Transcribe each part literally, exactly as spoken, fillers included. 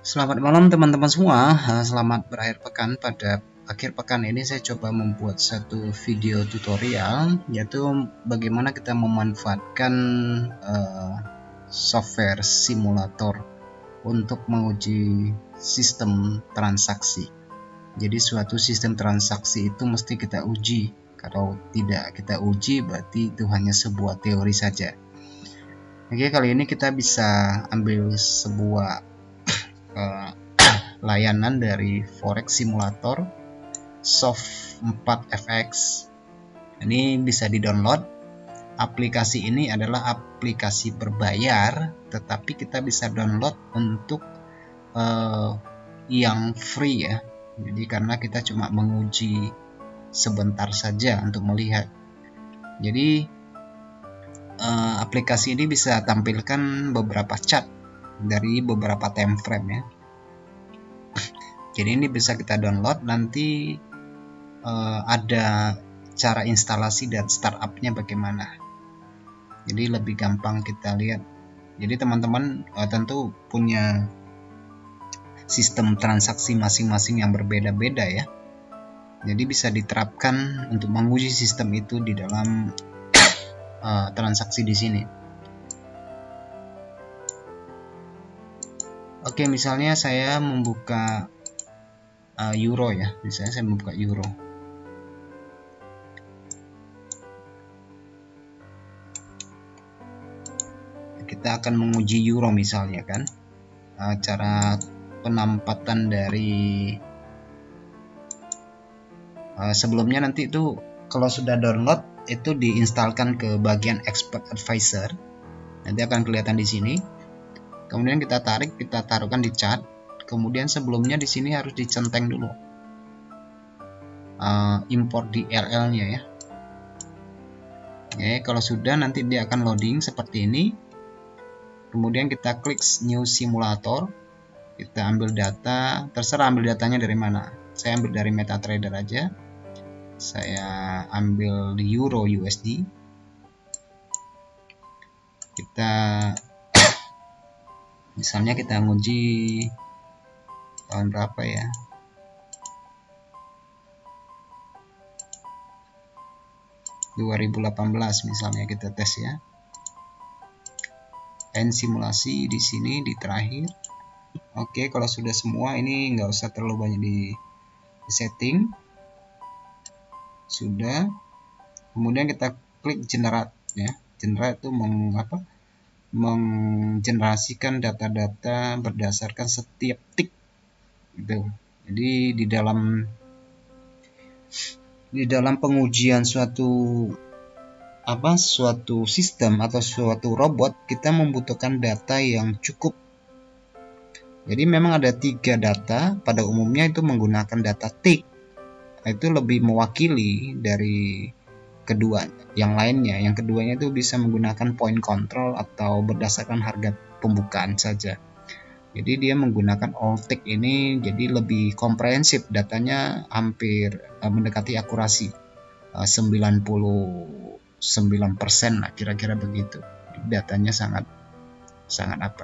Selamat malam teman-teman semua, selamat berakhir pekan. Pada akhir pekan ini saya coba membuat satu video tutorial, yaitu bagaimana kita memanfaatkan uh, software simulator untuk menguji sistem transaksi. Jadi suatu sistem transaksi itu mesti kita uji. Kalau tidak kita uji berarti itu hanya sebuah teori saja. Oke, kali ini kita bisa ambil sebuah Uh, layanan dari Forex Simulator Soft empat F X. Ini bisa di-download. Aplikasi ini adalah aplikasi berbayar, tetapi kita bisa download untuk uh, yang free ya. Jadi karena kita cuma menguji sebentar saja untuk melihat. Jadi uh, aplikasi ini bisa tampilkan beberapa chart dari beberapa time frame ya. Jadi ini bisa kita download, nanti uh, ada cara instalasi dan startupnya bagaimana. Jadi lebih gampang kita lihat. Jadi teman-teman uh, tentu punya sistem transaksi masing-masing yang berbeda-beda ya. Jadi bisa diterapkan untuk menguji sistem itu di dalam uh, transaksi di sini. Oke, misalnya saya membuka uh, euro ya, misalnya saya membuka euro. Kita akan menguji euro misalnya kan, uh, cara penampatan dari uh, sebelumnya nanti itu kalau sudah download itu diinstalkan ke bagian expert advisor, nanti akan kelihatan di sini. Kemudian kita tarik, kita taruhkan di chart. Kemudian sebelumnya di sini harus dicenteng dulu uh, import di L L-nya ya. Oke, kalau sudah nanti dia akan loading seperti ini. Kemudian kita klik New Simulator. Kita ambil data, terserah ambil datanya dari mana. Saya ambil dari MetaTrader aja. Saya ambil di Euro U S D. Kita misalnya kita nguji tahun berapa ya, dua ribu delapan belas misalnya, kita tes ya. End simulasi di sini di terakhir. Oke, kalau sudah semua ini nggak usah terlalu banyak di, di setting. Sudah. Kemudian kita klik generate ya. Generate itu mengapa? Menggenerasikan data-data berdasarkan setiap tick gitu. Jadi di dalam di dalam pengujian suatu apa suatu sistem atau suatu robot, kita membutuhkan data yang cukup. Jadi memang ada tiga data, pada umumnya itu menggunakan data tick. Itu lebih mewakili dari kedua yang lainnya. Yang keduanya itu bisa menggunakan point control atau berdasarkan harga pembukaan saja. Jadi dia menggunakan all tick ini, jadi lebih komprehensif, datanya hampir uh, mendekati akurasi uh, sembilan puluh sembilan persen lah kira-kira begitu. Datanya sangat sangat apa.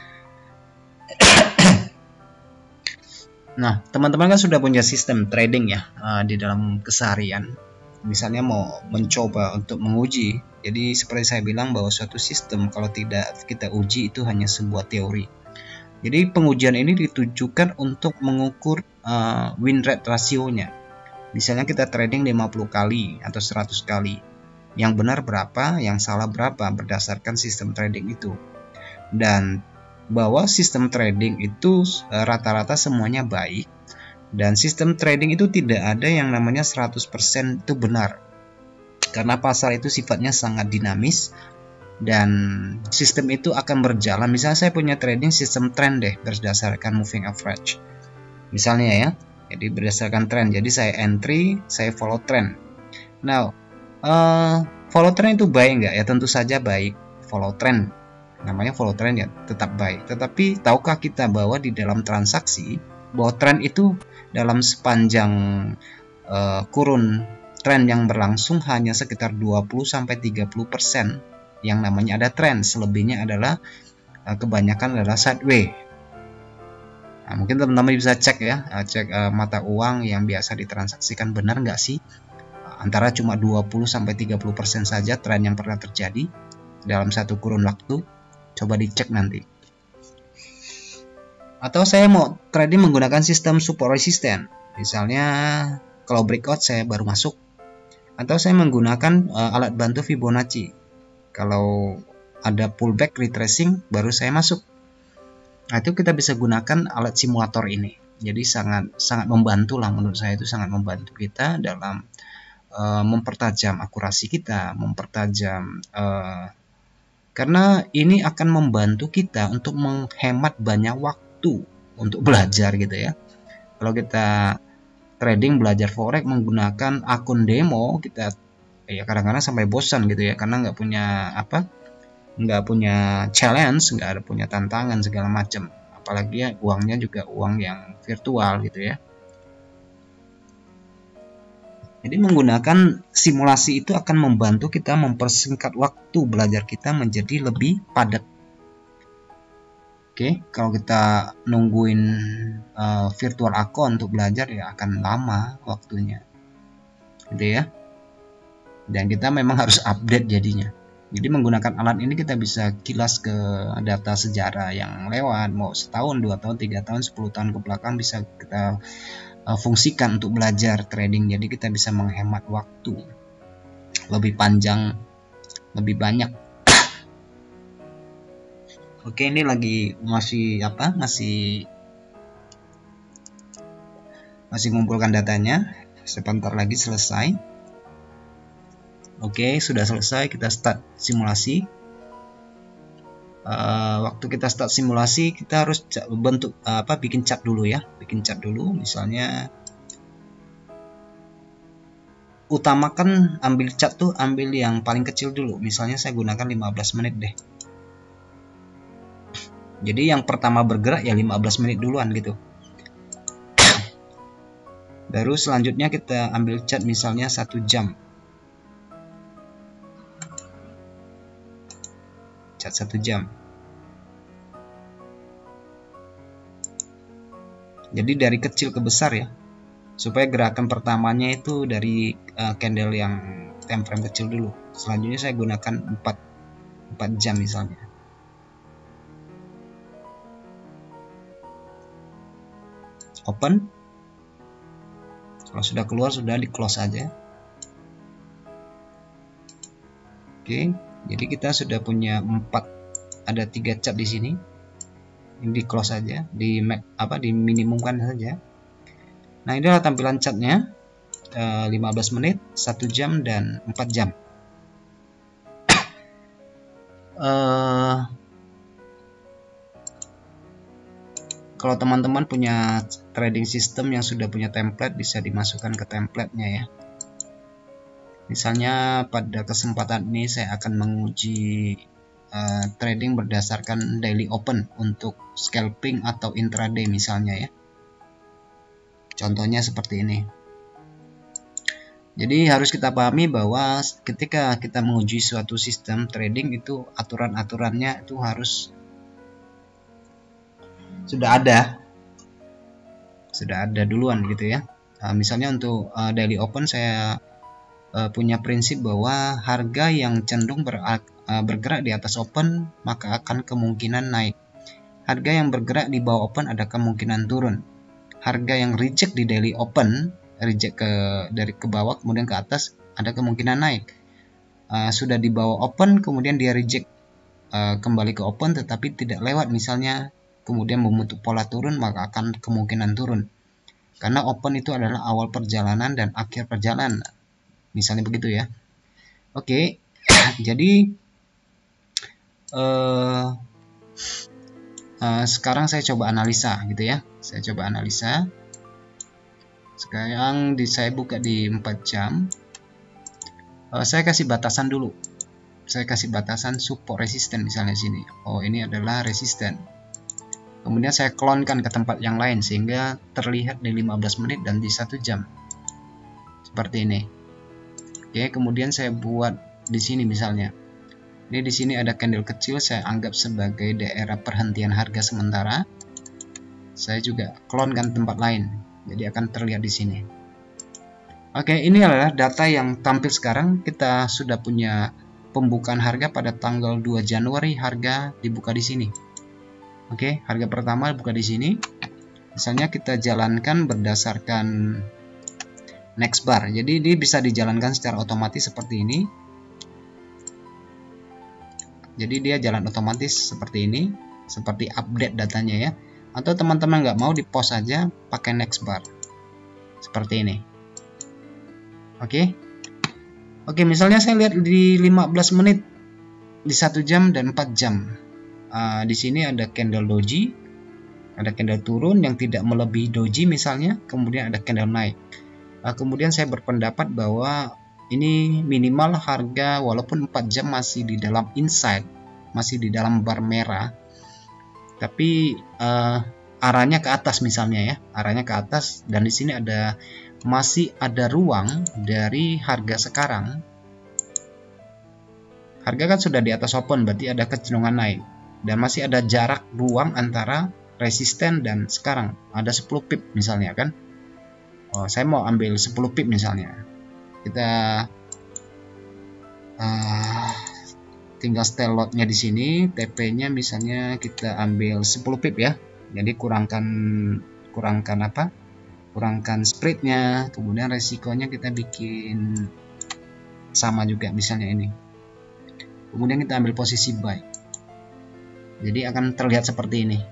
Nah, teman-teman kan sudah punya sistem trading ya uh, di dalam keseharian. Misalnya mau mencoba untuk menguji, jadi seperti saya bilang bahwa suatu sistem kalau tidak kita uji itu hanya sebuah teori. Jadi pengujian ini ditujukan untuk mengukur uh, win rate rasionya. Misalnya kita trading lima puluh kali atau seratus kali, yang benar berapa, yang salah berapa berdasarkan sistem trading itu. Dan bahwa sistem trading itu rata-rata semuanya baik. Dan sistem trading itu tidak ada yang namanya seratus persen itu benar. Karena pasar itu sifatnya sangat dinamis. Dan sistem itu akan berjalan. Misalnya saya punya trading sistem trend deh, berdasarkan moving average. Misalnya ya. Jadi berdasarkan trend. Jadi saya entry, saya follow trend. Now, uh, follow trend itu baik nggak? Ya tentu saja baik. Follow trend. Namanya follow trend ya tetap baik. Tetapi tahukah kita bahwa di dalam transaksi, bahwa tren itu dalam sepanjang uh, kurun tren yang berlangsung hanya sekitar dua puluh sampai tiga puluh persen yang namanya ada tren. Selebihnya adalah uh, kebanyakan adalah sideways. Nah, mungkin teman-teman bisa cek ya, cek uh, mata uang yang biasa ditransaksikan benar nggak sih, antara cuma dua puluh sampai tiga puluh persen saja tren yang pernah terjadi dalam satu kurun waktu. Coba dicek nanti. Atau saya mau trading menggunakan sistem support resisten, misalnya kalau breakout saya baru masuk, atau saya menggunakan uh, alat bantu Fibonacci, kalau ada pullback retracing baru saya masuk. Nah, itu kita bisa gunakan alat simulator ini. Jadi sangat sangat membantu lah, menurut saya itu sangat membantu kita dalam uh, mempertajam akurasi kita, mempertajam uh, karena ini akan membantu kita untuk menghemat banyak waktu untuk belajar gitu ya. Kalau kita trading belajar forex menggunakan akun demo, kita ya kadang-kadang sampai bosan gitu ya, karena nggak punya apa nggak punya challenge, nggak ada punya tantangan segala macam, apalagi ya uangnya juga uang yang virtual gitu ya. Jadi menggunakan simulasi itu akan membantu kita mempersingkat waktu belajar kita menjadi lebih padat. Oke, kalau kita nungguin uh, virtual account untuk belajar ya akan lama waktunya, gitu ya. Dan kita memang harus update jadinya. Jadi menggunakan alat ini kita bisa kilas ke data sejarah yang lewat, mau setahun, dua tahun, tiga tahun, sepuluh tahun ke belakang bisa kita uh, fungsikan untuk belajar trading. Jadi kita bisa menghemat waktu lebih panjang, lebih banyak. Oke, ini lagi masih apa? Masih masih mengumpulkan datanya. Sebentar lagi selesai. Oke, sudah selesai, kita start simulasi. Uh, waktu kita start simulasi, kita harus bentuk uh, apa? Bikin chart dulu ya, bikin chart dulu. Misalnya, utamakan ambil chart tuh, ambil yang paling kecil dulu. Misalnya saya gunakan lima belas menit deh. Jadi yang pertama bergerak ya lima belas menit duluan gitu. Baru selanjutnya kita ambil chart misalnya satu jam. Satu jam. Jadi dari kecil ke besar ya, supaya gerakan pertamanya itu dari uh, candle yang time frame kecil dulu. Selanjutnya saya gunakan empat jam misalnya. Open. Kalau sudah keluar sudah di close aja. Oke. Jadi kita sudah punya empat, ada tiga chart di sini. Ini di close saja, di apa diminimumkan saja. Nah, ini adalah tampilan chartnya, e, lima belas menit, satu jam dan empat jam. E, kalau teman-teman punya trading system yang sudah punya template, bisa dimasukkan ke template-nya ya. Misalnya pada kesempatan ini saya akan menguji uh, trading berdasarkan daily open untuk scalping atau intraday misalnya ya. Contohnya seperti ini. Jadi harus kita pahami bahwa ketika kita menguji suatu sistem trading itu aturan-aturannya itu harus sudah ada. Sudah ada duluan gitu ya. Nah, misalnya untuk uh, daily open saya punya prinsip bahwa harga yang cenderung ber, uh, bergerak di atas open maka akan kemungkinan naik. Harga yang bergerak di bawah open ada kemungkinan turun. Harga yang reject di daily open, reject ke dari ke bawah kemudian ke atas ada kemungkinan naik. Uh, sudah di bawah open kemudian dia reject uh, kembali ke open tetapi tidak lewat misalnya kemudian membentuk pola turun maka akan kemungkinan turun. Karena open itu adalah awal perjalanan dan akhir perjalanan. Misalnya begitu ya. Oke, jadi uh, uh, sekarang saya coba analisa gitu ya. Saya coba analisa. Sekarang di, saya buka di empat jam. Uh, saya kasih batasan dulu. Saya kasih batasan support resisten misalnya sini. Oh, ini adalah resisten. Kemudian saya klonkan ke tempat yang lain sehingga terlihat di lima belas menit dan di satu jam. Seperti ini. Oke, kemudian saya buat di sini misalnya. Ini di sini ada candle kecil, saya anggap sebagai daerah perhentian harga sementara. saya juga klonkan tempat lain, jadi akan terlihat di sini. Oke, ini adalah data yang tampil sekarang. Kita sudah punya pembukaan harga pada tanggal dua Januari, harga dibuka di sini. Oke, harga pertama buka di sini. Misalnya kita jalankan berdasarkan next bar, jadi ini bisa dijalankan secara otomatis seperti ini. Jadi dia jalan otomatis seperti ini, seperti update datanya ya. Atau teman-teman nggak mau, di post aja pakai next bar seperti ini. Oke, oke. Misalnya saya lihat di lima belas menit, di satu jam dan empat jam. Uh, di sini ada candle doji, ada candle turun yang tidak melebihi doji misalnya, kemudian ada candle naik. Uh, kemudian saya berpendapat bahwa ini minimal harga walaupun empat jam masih di dalam inside, masih di dalam bar merah, tapi uh, arahnya ke atas misalnya ya, arahnya ke atas, dan di sini ada masih ada ruang dari harga sekarang. Harga kan sudah di atas open, berarti ada kecenderungan naik, dan masih ada jarak ruang antara resisten dan sekarang ada sepuluh pip misalnya kan. Oh, saya mau ambil sepuluh pip misalnya. Kita uh, tinggal setel lotnya di sini, T P-nya misalnya kita ambil sepuluh pip ya. Jadi kurangkan kurangkan apa? Kurangkan spreadnya, kemudian resikonya kita bikin sama juga misalnya ini. Kemudian kita ambil posisi buy. Jadi akan terlihat seperti ini.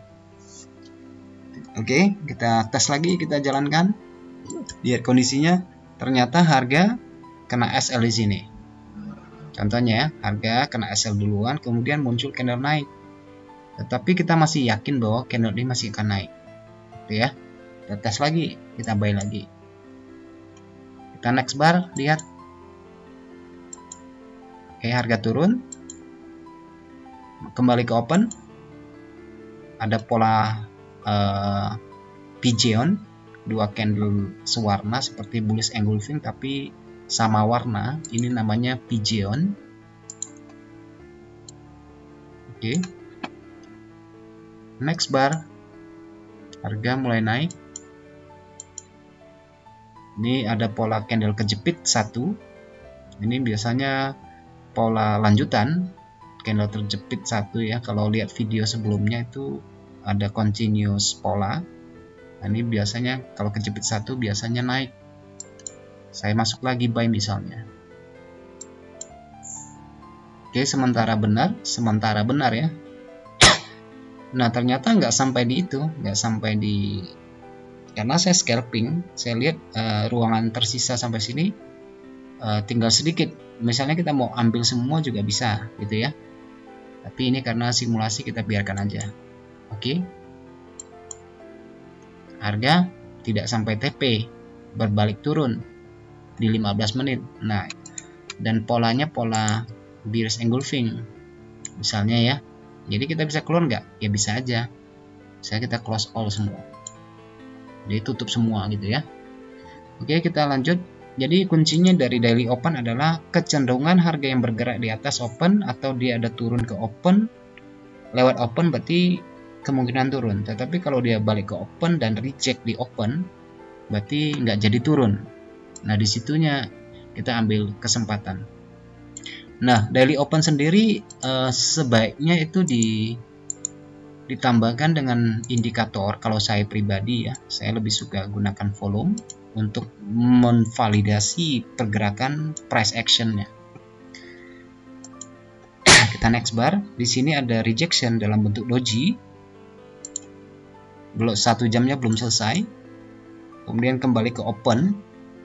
Oke, kita tes lagi, kita jalankan. Lihat kondisinya, ternyata harga kena S L di sini. Contohnya, harga kena S L duluan, kemudian muncul candle naik. Tetapi kita masih yakin bahwa candle ini masih akan naik. Oke ya. Kita tes lagi, kita buy lagi. Kita next bar, lihat. Oke, harga turun. Kembali ke open. Ada pola uh, pigeon, dua candle sewarna seperti bullish engulfing tapi sama warna. Ini namanya pigeon. Oke. Next bar. Harga mulai naik. Ini ada pola candle kejepit satu. Ini biasanya pola lanjutan, candle terjepit satu ya. Kalau lihat video sebelumnya itu ada continuous pola. Nah, ini biasanya kalau kejepit satu biasanya naik. Saya masuk lagi buy misalnya. Oke, sementara benar, sementara benar ya. Nah, ternyata nggak sampai di itu, nggak sampai di, karena saya scalping, saya lihat uh, ruangan tersisa sampai sini uh, tinggal sedikit. Misalnya kita mau ambil semua juga bisa, gitu ya. Tapi ini karena simulasi kita biarkan aja. Oke. Harga tidak sampai T P, berbalik turun di lima belas menit. Nah, dan polanya pola bearish engulfing, misalnya ya. Jadi kita bisa keluar nggak? Ya bisa aja. Saya kita close all semua. Jadi tutup semua gitu ya. Oke, kita lanjut. Jadi kuncinya dari daily open adalah kecenderungan harga yang bergerak di atas open atau dia ada turun ke open. Lewat open berarti kemungkinan turun. Tetapi kalau dia balik ke open dan reject di open, berarti nggak jadi turun. Nah, disitunya kita ambil kesempatan. Nah, daily open sendiri eh, sebaiknya itu di ditambahkan dengan indikator. Kalau saya pribadi ya, saya lebih suka gunakan volume untuk memvalidasi pergerakan price actionnya. Kita next bar. Di sini ada rejection dalam bentuk doji. Belum satu jamnya belum selesai. Kemudian kembali ke open.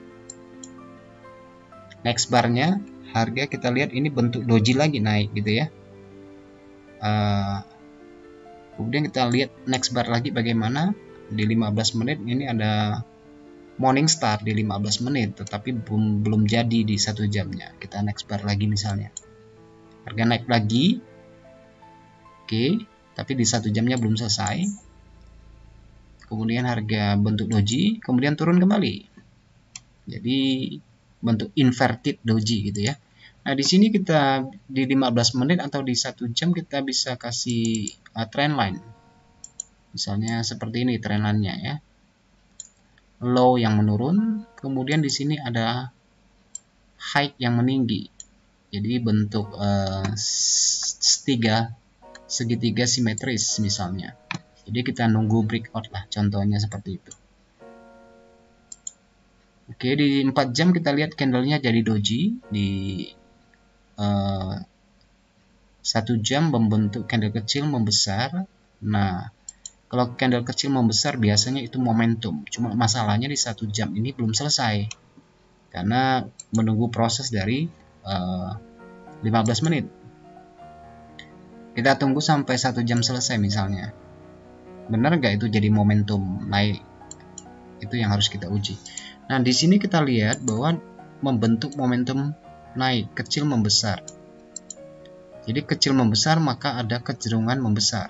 Next barnya harga kita lihat ini bentuk doji lagi naik gitu ya. Uh, kemudian kita lihat next bar lagi bagaimana di lima belas menit. Ini ada morning star di lima belas menit, tetapi belum belum jadi di satu jamnya. Kita next bar lagi misalnya. Harga naik lagi. Oke, tapi di satu jamnya belum selesai. Kemudian harga bentuk doji, kemudian turun kembali. Jadi bentuk inverted doji gitu ya. Nah, di sini kita di lima belas menit atau di satu jam kita bisa kasih uh, trend line. Misalnya seperti ini trenannya ya, low yang menurun, kemudian di sini ada high yang meninggi. Jadi bentuk uh, tiga segitiga simetris misalnya. Jadi kita nunggu breakout lah, contohnya seperti itu. Oke, di empat jam kita lihat candlenya jadi doji. Di uh, satu jam membentuk candle kecil membesar. Nah, kalau candle kecil membesar biasanya itu momentum. Cuma masalahnya di satu jam ini belum selesai karena menunggu proses dari uh, lima belas menit. Kita tunggu sampai satu jam selesai misalnya. Benar nggak itu jadi momentum naik? Itu yang harus kita uji. Nah, di sini kita lihat bahwa membentuk momentum naik kecil membesar. Jadi kecil membesar maka ada kecenderungan membesar.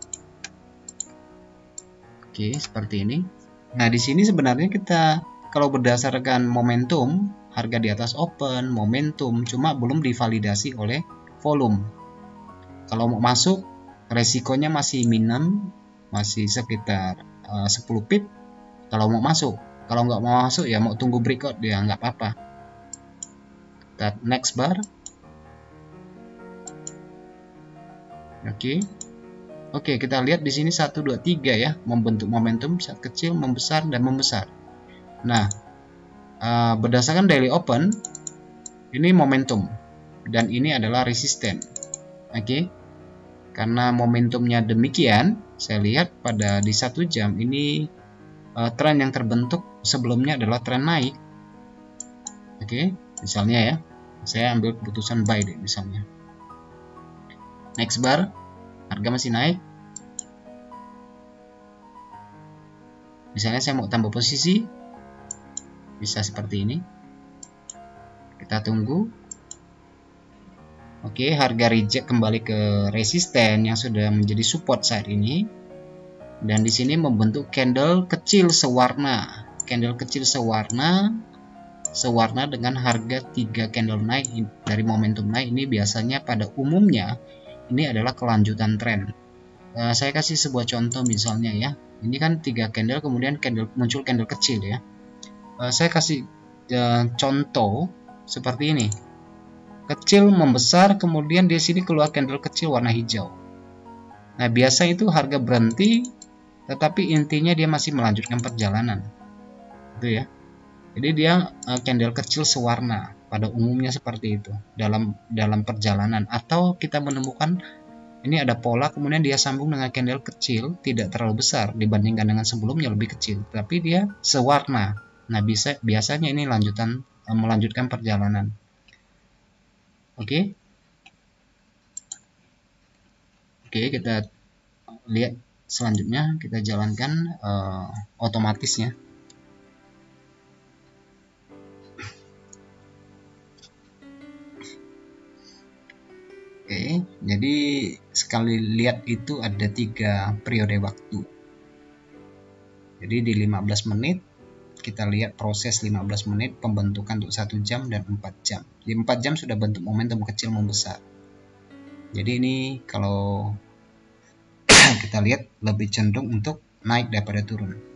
Oke, seperti ini. Nah, di sini sebenarnya kita kalau berdasarkan momentum, harga di atas open, momentum, cuma belum divalidasi oleh volume. Kalau mau masuk, resikonya masih minim, masih sekitar uh, sepuluh pip. Kalau mau masuk, kalau nggak mau masuk ya mau tunggu breakout ya nggak apa-apa. Kita next bar. Oke. Oke, kita lihat di sini satu dua tiga ya, membentuk momentum saat kecil, membesar dan membesar. Nah, uh, berdasarkan daily open ini momentum dan ini adalah resisten. Oke. Karena momentumnya demikian, saya lihat pada di satu jam ini uh, tren yang terbentuk sebelumnya adalah tren naik. Oke, misalnya ya, saya ambil keputusan buy deh misalnya. Next bar, harga masih naik. Misalnya saya mau tambah posisi, bisa seperti ini. Kita tunggu. Oke, harga reject kembali ke resisten yang sudah menjadi support saat ini. Dan di sini membentuk candle kecil sewarna. Candle kecil sewarna, sewarna dengan harga tiga candle naik dari momentum naik ini biasanya pada umumnya ini adalah kelanjutan tren. Uh, saya kasih sebuah contoh misalnya ya. Ini kan tiga candle, kemudian candle muncul candle kecil ya. Uh, saya kasih uh, contoh seperti ini. Kecil membesar, kemudian di sini keluar candle kecil warna hijau. Nah, biasa itu harga berhenti, tetapi intinya dia masih melanjutkan perjalanan. Itu ya. Jadi dia uh, candle kecil sewarna, pada umumnya seperti itu dalam dalam perjalanan. Atau kita menemukan ini ada pola, kemudian dia sambung dengan candle kecil, tidak terlalu besar dibandingkan dengan sebelumnya lebih kecil, tapi dia sewarna. Nah, bisa biasanya ini lanjutan uh, melanjutkan perjalanan. Oke, oke kita lihat selanjutnya, kita jalankan uh, otomatisnya. Oke, jadi sekali lihat itu ada tiga periode waktu. Jadi di lima belas menit kita lihat proses lima belas menit pembentukan untuk satu jam dan empat jam. Di empat jam sudah bentuk momentum kecil membesar. Jadi ini kalau kita lihat lebih cenderung untuk naik daripada turun.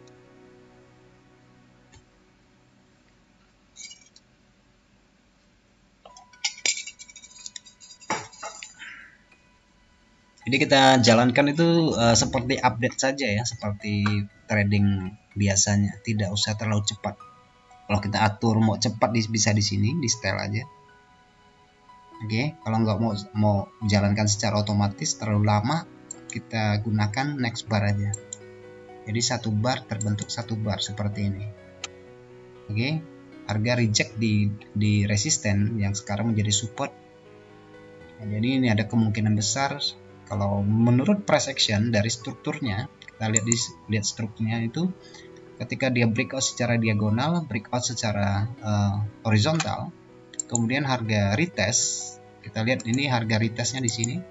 Jadi kita jalankan itu uh, seperti update saja ya, seperti trading biasanya, tidak usah terlalu cepat. Kalau kita atur mau cepat bisa di sini, di setel aja. Oke, kalau nggak mau mau jalankan secara otomatis terlalu lama, kita gunakan next bar aja. Jadi satu bar terbentuk satu bar seperti ini. Oke, harga reject di di resisten yang sekarang menjadi support. Nah, jadi ini ada kemungkinan besar. Kalau menurut price action dari strukturnya, kita lihat di lihat strukturnya itu ketika dia breakout secara diagonal, breakout secara uh, horizontal, kemudian harga retest, kita lihat ini harga retestnya di sini,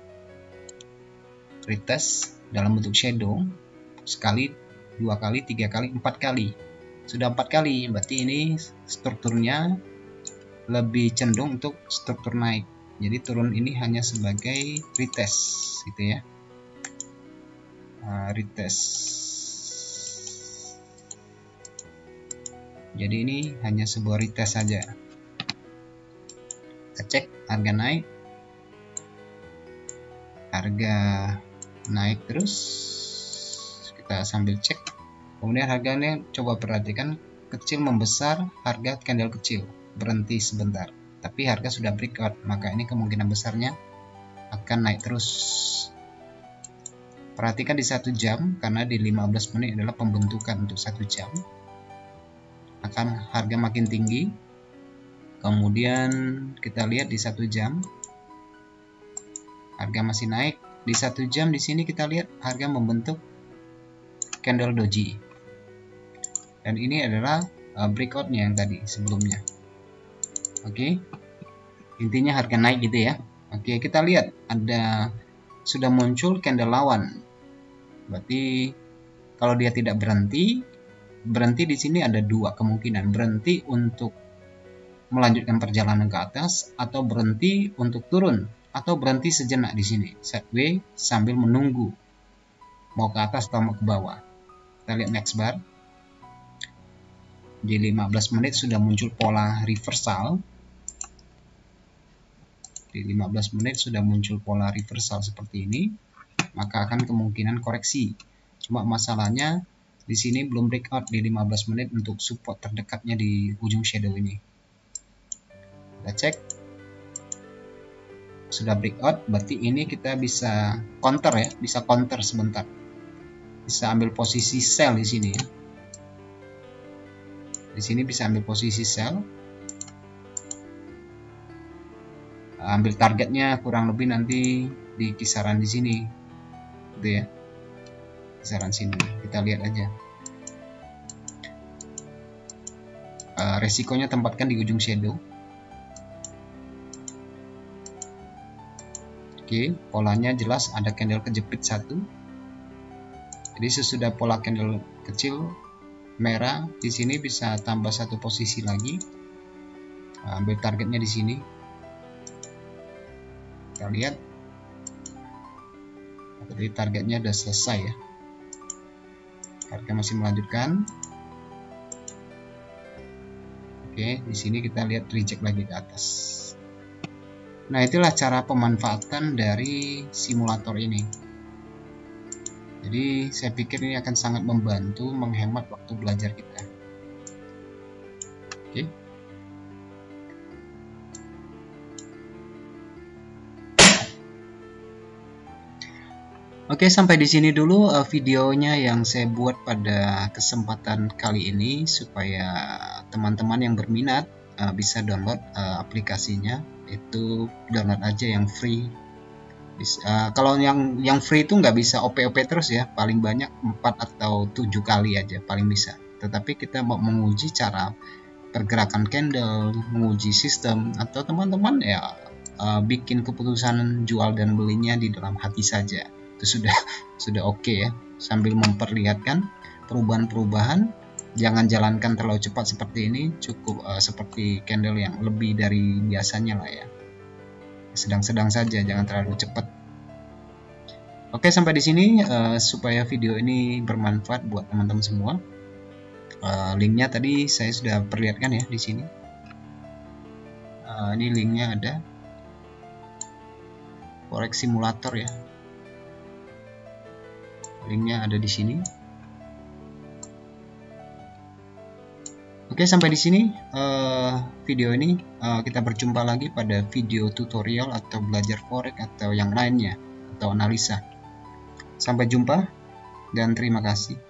retest dalam bentuk shadow sekali, dua kali, tiga kali, empat kali, sudah empat kali, berarti ini strukturnya lebih cenderung untuk struktur naik. Jadi turun ini hanya sebagai retest gitu ya. uh, retest. Jadi ini hanya sebuah retest saja. Kita cek harga naik, harga naik terus, kita sambil cek. Kemudian harganya coba perhatikan, kecil membesar, harga candle kecil berhenti sebentar, tapi harga sudah breakout, maka ini kemungkinan besarnya akan naik terus. Perhatikan di satu jam, karena di lima belas menit adalah pembentukan untuk satu jam, akan harga makin tinggi. Kemudian kita lihat di satu jam harga masih naik. Di satu jam di sini kita lihat harga membentuk candle doji, dan ini adalah uh, breakoutnya yang tadi sebelumnya. Oke, okay. Intinya harga naik gitu ya. Oke, okay, kita lihat ada sudah muncul candle lawan. Berarti kalau dia tidak berhenti, berhenti di sini ada dua kemungkinan: berhenti untuk melanjutkan perjalanan ke atas, atau berhenti untuk turun, atau berhenti sejenak di sini sideways sambil menunggu mau ke atas atau mau ke bawah. Kita lihat next bar. Di lima belas menit sudah muncul pola reversal. Di lima belas menit sudah muncul pola reversal seperti ini, maka akan kemungkinan koreksi. Cuma masalahnya di sini belum breakout di lima belas menit untuk support terdekatnya di ujung shadow ini. Kita cek sudah breakout, berarti ini kita bisa counter ya, bisa counter sebentar, bisa ambil posisi sell di sini ya. Di sini bisa ambil posisi sell, ambil targetnya kurang lebih nanti di kisaran di sini, gitu ya, kisaran sini. Kita lihat aja. Uh, resikonya tempatkan di ujung shadow. Oke, polanya jelas ada candle kejepit satu. Jadi sesudah pola candle kecil merah di sini bisa tambah satu posisi lagi. Ambil targetnya di sini. Kita lihat. Jadi targetnya udah selesai ya. Harga masih melanjutkan. Oke, di sini kita lihat reject lagi ke atas. Nah, itulah cara pemanfaatan dari simulator ini. Jadi saya pikir ini akan sangat membantu menghemat waktu belajar kita. Oke. Oke, sampai di sini dulu uh, videonya yang saya buat pada kesempatan kali ini, supaya teman-teman yang berminat uh, bisa download uh, aplikasinya. Itu download aja yang free. Bisa, uh, kalau yang yang free itu nggak bisa O P O P terus ya, paling banyak empat atau tujuh kali aja paling bisa. Tetapi kita mau menguji cara pergerakan candle, menguji sistem, atau teman-teman ya uh, bikin keputusan jual dan belinya di dalam hati saja. Itu sudah sudah oke okay ya, sambil memperlihatkan perubahan-perubahan. Jangan jalankan terlalu cepat seperti ini, cukup uh, seperti candle yang lebih dari biasanya lah ya. Sedang-sedang saja, jangan terlalu cepat. Oke, sampai di sini uh, supaya video ini bermanfaat buat teman-teman semua. Uh, linknya tadi saya sudah perlihatkan ya di sini. Uh, ini linknya ada. Forex simulator ya. Linknya ada di sini. Oke, sampai di sini uh, video ini. Uh, kita berjumpa lagi pada video tutorial atau belajar forex atau yang lainnya, atau analisa. Sampai jumpa dan terima kasih.